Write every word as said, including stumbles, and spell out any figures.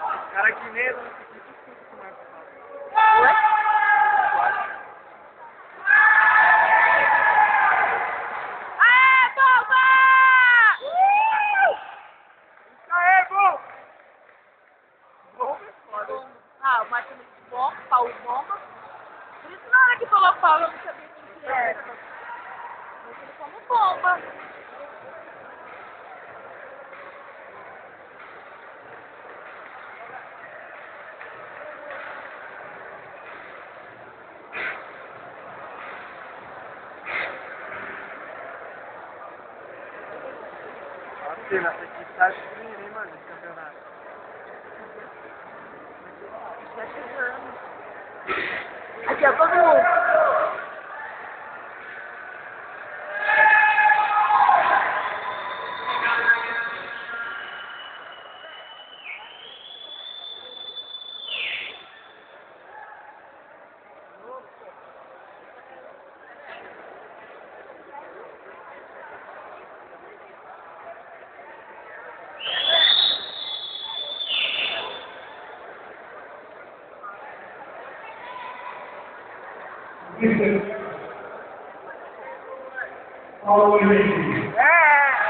Cara que nem não sei o que que o Marcos fala. Ué? Aê, bomba! Aê, bom! Bom é foda. Ah, o Marcos é bom, Paulo bomba. Por isso na hora que falou Paulo eu não sabia quem que era. Eu falei como bomba. Nossa, essa equipe tá destruindo, hein, mano, esse campeonato. Já chegando. Aqui, ó, todo mundo. All the way. É!